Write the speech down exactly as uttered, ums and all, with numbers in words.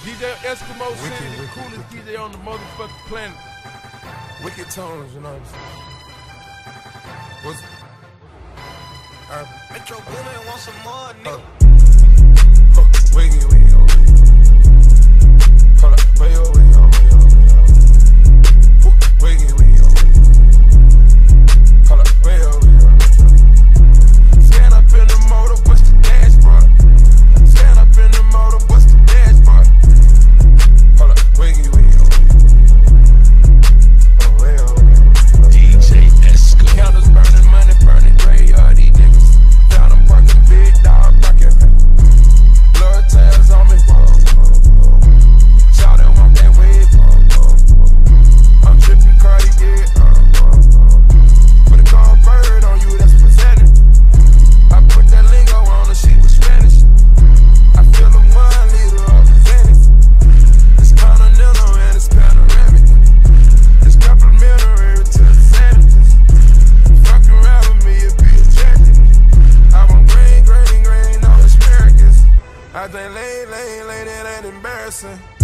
D J Eskimo Wicked, said the wicked, coolest wicked. D J on the motherfucking planet. Wicked tones, you know what I'm saying? What's uh, Metro Boomin want some more, nigga. uh, uh, Wiggy, wiggy, oh, wiggy. Hold up, way oh, way oh, way oh, way oh. Wiggy, wiggy, oh, wiggy. Hold up, way oh, way oh. Stand up in the motor, what's the dashboard? Stand up in the motor, what's the dashboard? Hold up, wiggy, wiggy, oh, wiggy. Oh, way oh, way oh. D J Esco. Counters burning, money burning, graveyard, these niggas. Down them parking, big dog rockin'. Blood tails on me. Shout out, want that wave. I'm tripping Cardi, yeah. Put a gold bird on you, that's presenting. I put that lingo on her, she was Spanish. I feel the one leader of the Venice. It's continental and it's panoramic. It's complimentary to the sandwiches. Fuck around with me, it be a tragedy. I want green, green, green, no asparagus. I think lay, lay, lay, that ain't embarrassing.